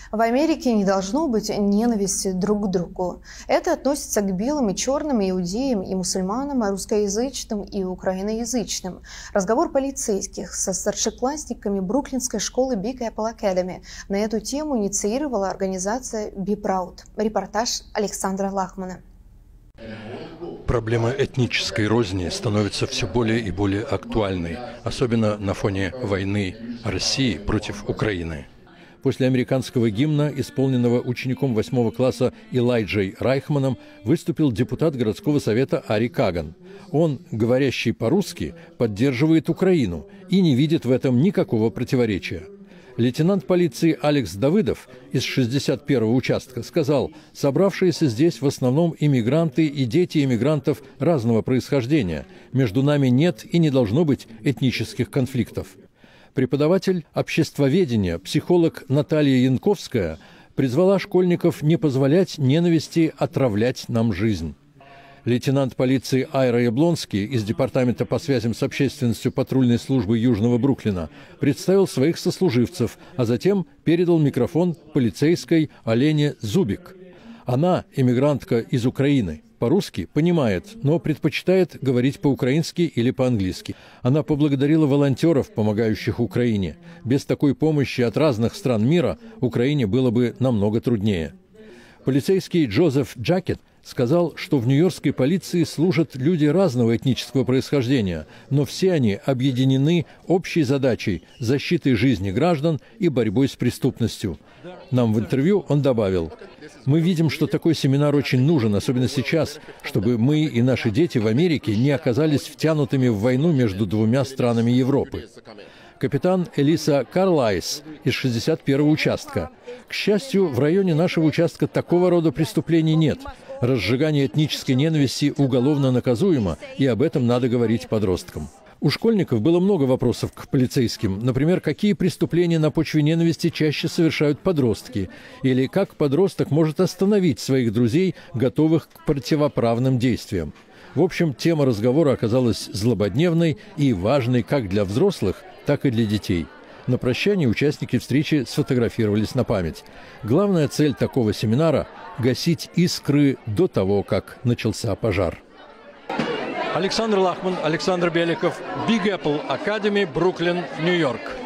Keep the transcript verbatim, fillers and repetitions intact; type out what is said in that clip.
В Америке не должно быть ненависти друг к другу. Это относится к белым и черным, и иудеям, и мусульманам, и русскоязычным, и украиноязычным. Разговор полицейских со старшеклассниками бруклинской школы Big Apple Academy на эту тему инициировала организация Be Proud. Репортаж Александра Лахмана. Проблема этнической розни становится все более и более актуальной, особенно на фоне войны России против Украины. После американского гимна, исполненного учеником восьмого класса Элайджей Райхманом, выступил депутат городского совета Ари Каган. Он, говорящий по-русски, поддерживает Украину и не видит в этом никакого противоречия. Лейтенант полиции Алекс Давыдов из шестьдесят первого участка сказал, собравшиеся здесь в основном иммигранты и дети иммигрантов разного происхождения. Между нами нет и не должно быть этнических конфликтов. Преподаватель обществоведения, психолог Наталья Янковская призвала школьников не позволять ненависти отравлять нам жизнь. Лейтенант полиции Айра Яблонский из Департамента по связям с общественностью патрульной службы Южного Бруклина представил своих сослуживцев, а затем передал микрофон полицейской Олене Зубик. Она, иммигрантка из Украины, по-русски понимает, но предпочитает говорить по-украински или по-английски. Она поблагодарила волонтеров, помогающих Украине. Без такой помощи от разных стран мира Украине было бы намного труднее. Полицейский Джозеф Джакет сказал, что в нью-йоркской полиции служат люди разного этнического происхождения, но все они объединены общей задачей – защитой жизни граждан и борьбой с преступностью. Нам в интервью он добавил: «Мы видим, что такой семинар очень нужен, особенно сейчас, чтобы мы и наши дети в Америке не оказались втянутыми в войну между двумя странами Европы». Капитан Элиса Карлайс из шестьдесят первого участка. К счастью, в районе нашего участка такого рода преступлений нет. Разжигание этнической ненависти уголовно наказуемо, и об этом надо говорить подросткам. У школьников было много вопросов к полицейским. Например, какие преступления на почве ненависти чаще совершают подростки? Или как подросток может остановить своих друзей, готовых к противоправным действиям? В общем, тема разговора оказалась злободневной и важной как для взрослых, так и для детей. На прощание участники встречи сфотографировались на память. Главная цель такого семинара – гасить искры до того, как начался пожар. Александр Лахман, Александр Беликов, Big Apple Academy, Бруклин, Нью-Йорк.